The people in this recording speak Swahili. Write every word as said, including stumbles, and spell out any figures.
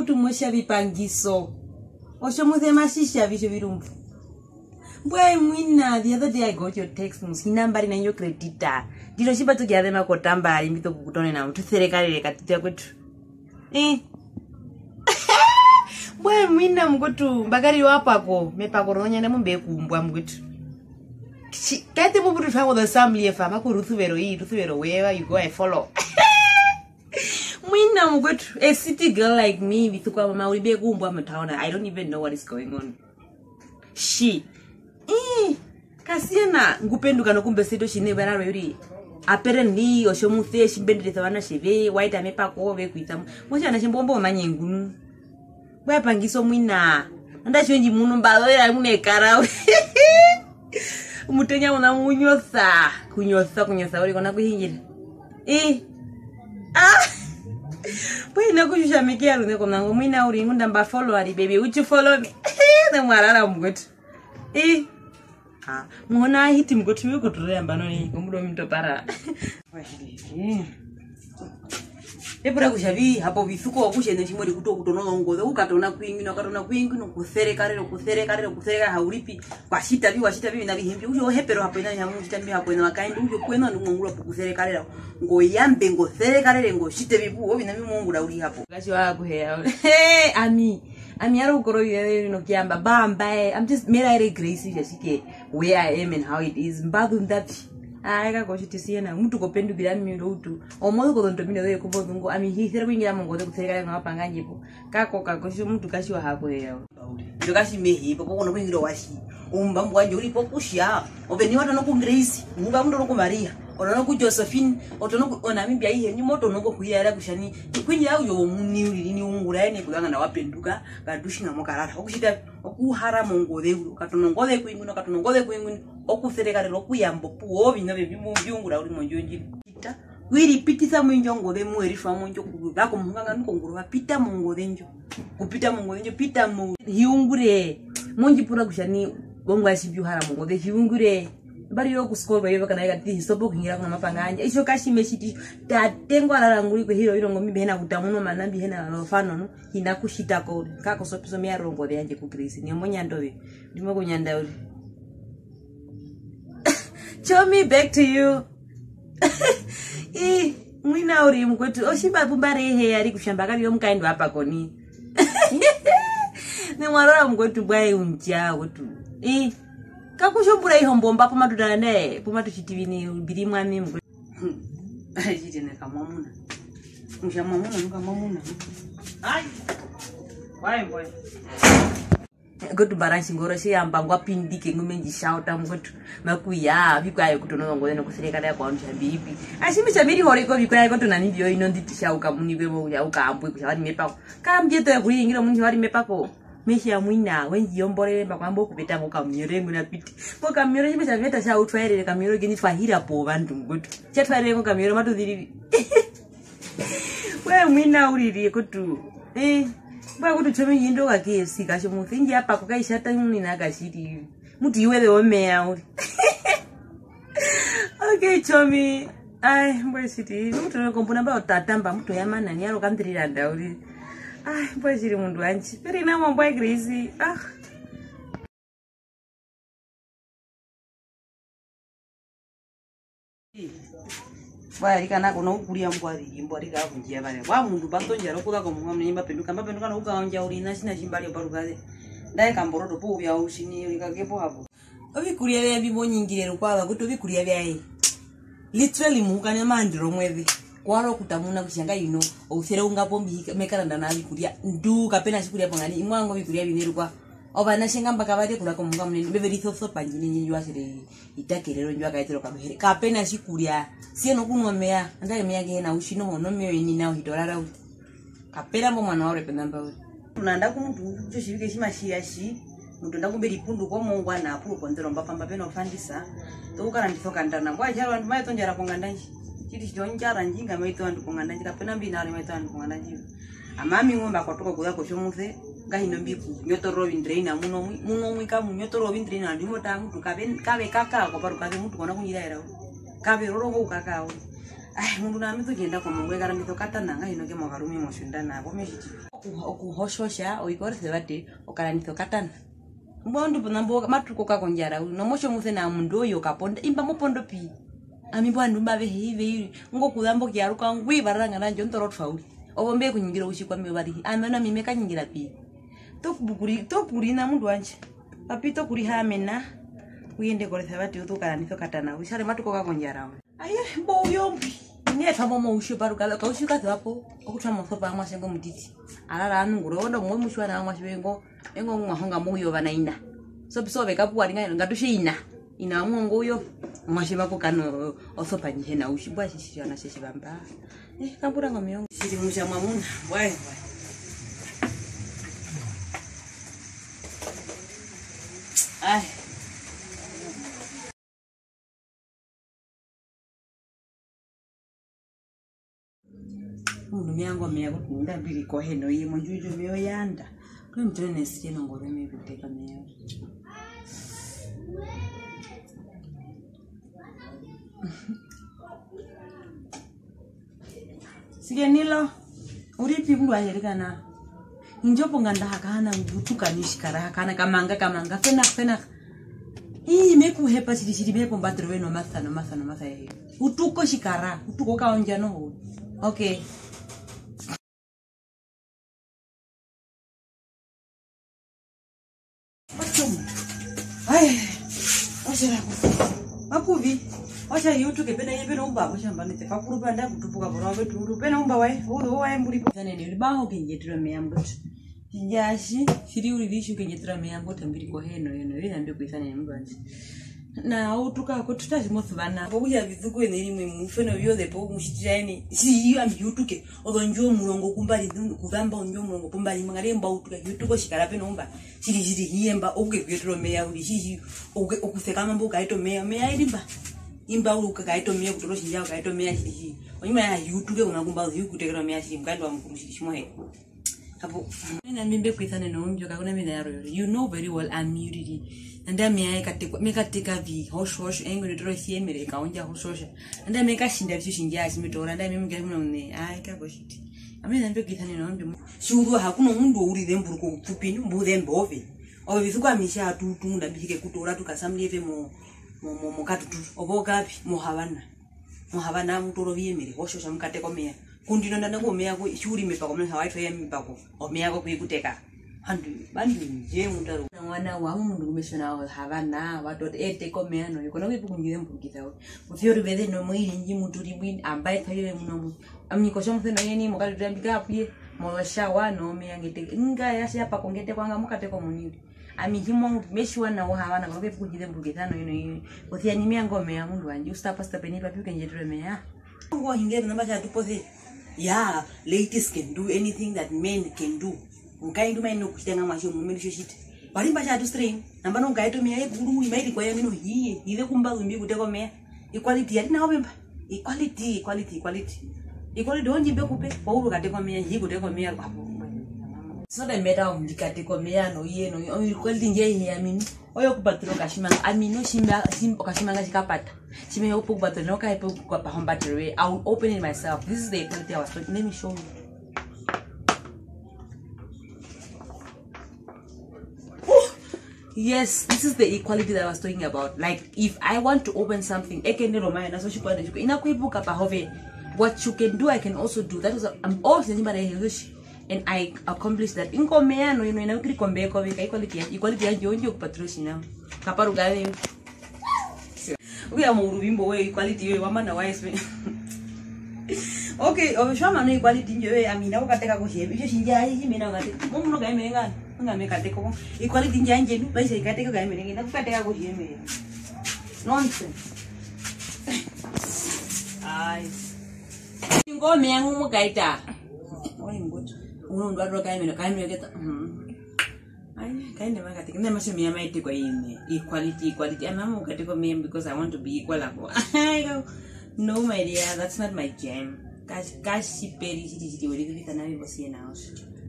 kuti mwesha vipangiso. Osho muthe mashisha visho virumbu. Boy mwina, the other day I got your text musinambari na nyo credita. Dilo shiba tu gyathe makotambari mito kukutone na mtu serekari katitia kwetu. Eh. Boy mwina mkutu bagari wapako mepako ronya na mumbe kumbwa mkutu. Kete mubutu fango the assembly efa mako ruthuvero hii ruthuvero wherever you go I follow. Mwina mkutu a city girl like me Visukoo mama ulibe kumbwa mtaona. I don't even know what is going on. She Eh, kasiena ngupenduka nokumbe seto shine bararo yuri. Apparently osho muthe shimbendere wana sheve white amepa ko ve kuita. Mosha na shimbombo manyengunu. Bwa pangiso mwina. Anda shonji munu mbalo ya mune karao. Mutenya una munyosa, kunyosa kunyosa uri kona kuhingira. Eh. Ah. Bwa na kushusha mekia rune kona mwina uri ngunda mba follow ari baby. Would you follow me? Na mwarara mgwetu. Eh. Ah, muona hiti mgotu yuko turemba noni kumbudo mito para. Washiri. Ebura kushavi hapo Visukoo wakushende chimori kuto kutonono ngoze ukatona kwingi no katona kwingi no kusereka rero kusereka rero kusereka hauripi kwashita bi washita bi na bihimbi ujo hepero hapo ina nyamu chitambi hapo ina wakaindi ujo kwena ndungongula kusereka rero ngo yambe ngo sereka rero ngo shite bibu obi na bimungu uri hapo gashi wako heya. Hey ami I'm here to you know, Kiamba Bamba. I'm just made a grace where I am and how it is. Mbadu that I got to see and I'm to go pen to be done. Or more than to be the Kubo. I mean, he's serving them go to say I'm up and Ganjipo. Kako Kakosum to Casio halfway out. You guys may hear, but one of the washi. Umbam, why you repopusha, or the new one grace, Mubam Maria, or no Josephine, or to know on Amibia, and you motor no go here, Kushani, you queen out your new Rani, Pugan up in Duga, Gadushing a Mokara, Hokushita, Okuhara Mongo, they Katongo, the Queen, Katongo, the Queen, Okusega, Rokuam, Popu, in the Mumbu, without Monjoji. We repeat some Mongo, the Mori from Monjo, Gakum, Congo, Pita Mongo, Denjo, Upita Mongo, Pita Mo, Yungure, Monjipura Kushani. Bonga shibu haramu de hiungure bari yo kusko bayo kana ga ti sobo kingira kuna mapanganja isho kashi meshiti tatengo araranguri ko hiro irongo mbi hena kutamuno manambi hena lofano no hina kushita ko kako sopiso mi arongo de anje ku Chris ni monyando we ndimo kunyanda uri. Show me back to you. Eh mwina uri mkwetu oshiba pumbare he ari kushamba kali yo mkaendo hapa koni. Ne mwarara mkwetu bwae unja wetu. Eh, kakushobura ihombomba poma tudane, poma tuchitivini birimwa mimi. Ai, jitene kama muna. Mshama muna nuka mamuna. Ai. Why boy? Go to baransi ngoro si ambangwa pindike ngumenji shout amgotu. Makuya, bikwaye kutono ngode no kusereka ya kwa mshambibi. Ashimi chamiri horeko bikwaye ko tunani biyo ino nditisha ukamuni bebo ya ukambwe kushawari mepako. Kambye to ya kuri ngira munji wari mepako. Mesha mwina wenji yombore bakwambo kupita ngo kamyore nguna piti ko kamyore chibe chaveta cha utwaire kamyore gini twahira po vantu ngutu chatwaire ngo kamyore matudhiri we mwina uriri kutu eh ba kutu chome yindo ka K F C kasho muthingi apa kukaishata muni nakashiri mutu iwe omea uri. Okay chomi ai mbwe siti mutu nokompuna ba tatamba mutu yamana ni aro kandirira ndauri. Ah, boy, she didn't want to. But now I'm boy crazy. Ah. Boy, kana kuno kuria mbwari, mbwari ka kunjia bale. Wa mundu banto njaro kuda ko munga mnyimba penduka, mba penduka no kuka onja uri na sina shimbali barugaze. Dai kamboroto po bya ushini uri ka kepo hapo. Obi kuria bya bibo nyingire rukwa guto bi kuria bya yi. Literally muka ne mandiro mwevi. Kwaro kutamuna kushanga ino ofere unga pombi mekaranda na bikuria ndu kapena shikuria pangani imwango bikuria binerukwa oba nashenga mpaka bade kula ko munga munene beberi thotho panjini nyinyi wasire itakerero njwa kaitero kamuhere kapena shikuria sieno kunwa mea ndale mea gena ushino hono meo ini nao hitorara u kapera mbo mwana wore pendamba u tunanda kumuntu cyo shibike shimashia shi muntu ndakumberi pundu ko mongwa na apu konzero mbapamba peno fandisa to ukara ndithoka ndana bwa jalo andu mayo tonjara kongandanji chiti chonjara njinga maito andu kongandanji kapena mbina ari maito andu kongandanji amami ngomba kwatoka kuya ko shomuthe ngahino mbiku nyotoro windreina muno muno mwika munyotoro windreina ndimo ta mtu kabe kabe kaka ko paruka ke mtu kona kunyira era kabe rorongo kakao ai mundu na mito kenda kwa mungwe gara mito katana ngai no ke magarumi moshunda na bo meshiti okuhoshosha oikore sebate okara mito katana mbondu bonambo matuko ka konjara no mosho muthe na mundu oyo kaponda imba mopondo pi ami bwandu mbabe hive ngo kudambo kyaruka ngwi baranga nanjo ntorot fauli obombe kunyingira ushikwa mebari amana mimeka nyingira pi tokubukuri tokuri na mundu wanje papito kuri hamena uyende kore sebate utokara mito katana ushare matuko ka konjara aye mbo yombi ne thamo mo usho baruka ka ushika zapo okuthamo sopa amashengo mutiti arara anunguro ndo mwe mushwana amashengo engo ngahonga moyo banaina so so beka puari ngai ngatushe ina ina mungu uyo mwashima ko kano osopa nje na ushibwa shishana shishibamba eh kabura ngomyo shiri musha mwamuna bye ai mundu myango mya kuti ndambiri ko heno yi munjuju myo yanda kwe mtone sije ngore me kuteka myo sige nilo uripi mdu ayerikana njopo nganda hakana ngutuka nishikara hakana kamanga kamanga fena fena ii meku hepa chiri chiri mepo mbatro no mathano mathano mathaye utuko shikara utuko kaonja no okay ai oshara makuvi osha yutu ke pena yepena umba oshamba nite pakurupa nda kutupuka bora vetu pena umba wae udo wae mburi zane ni baho kenjetira meyambo tijashi shiri uri vishu kenjetira meyambo tambiri ko heno yeno ina mbe kuisana ni mbanzi na utuka ko tutaji mothbana bokuya Visukoo ne rimwe mufeno yode po mushitiraini si yo ambyutuke odonjo mulongo kumbali kugamba onjo mulongo kumbali mangare mba utuka yutuko shikara pena umba shiri shiri hiyemba oge kwetro meya uri shishi oge okuseka mambo kaito meya meya irimba imba uruka kaito meya kutoro shinja kaito meya shiri onyuma ya yutuke kuna kumba yukutekera meya shiri mkando wa mkumshishimo he hapo nina mimbe kuithane no mbyo kakuna mina yaro you know very well I'm muted anda meya katekwa mekatika vi hosh hosh engo ndoro siemere kaonja hosh hosh anda meka shinda vishu shinja asimitora anda mimi ngari muno ne ai kagoshiti amina mbe kuithane no mbyo shuru hakuna mundu uri themburuko kupini mbuthe mbove obe Visukoo amisha atutu ndabike kutora tukasamlieve mo mo mo katutu obogapi muhabana muhabana mutoro viemere hosh hosh mkateko meya kundino ndana ko meya ko shuri mepa ko mha waitho yemipako o meya ko kuikuteka handu bandu nje mutaro mwana wa mundu kumeshona havana watoto ete ko meya no yiko no kipungire mpukitha mufyori bede no mwiri nji muturi bwin ambaye thayo muno amnyiko shomthe no yeni mukali tambika apye mwasha wano meya ngete nga yasha pa kongete kwanga mukate ko muniri ami himo meshwa na wa havana ko kipungire mpukitha no yino othia ni miango meya mundu anje ustapa stapa ni papi kenjetro meya ngo hingere namba cha tupothe yeah, ladies can do anything that men can do. Unkai ndu meno kutenga masho mumeli shoshite. Bali mbasha tu stream. Namba no ngai to meya guru imaidi kwa yangino hiye. Ile kumba umbi kuteko meya. Equality yati na obemba. Equality, equality, equality. Equality donji be kupe. Bauru kateko meya hi kuteko meya kwa hapo. So the matter of ndikateko meya no ye no equality nje hiya mimi. Oyo kubatiro kashimanga amino shimba simpo kashimanga shikapata. Chime opo kubatiro no kai po kwa pahombatiro. I will open it myself. This is the equality I was talking. Let me show you. Yes, this is the equality that I was talking about. Like, if I want to open something, what you can do, I can also do. That is, I'm also and I accomplished that. In Comeano, you know, equality, equality, and you patrocina. Caparuga. We are more equality, woman, wise me. Okay, of Shaman equality, I mean, I got take a ship. You should mean, I'm going to take equality in Janjin, but I can take a game in a go here. Nonsense. I go me and Mugaita. Oh, I'm good. Won't got a game in a kind of get. I kind of like never show me a mate to go in equality, equality. And I'm going to go me because I want to be equal. I go, no, my dear, that's not my jam. Cash, cash, she paid it with an I was here now.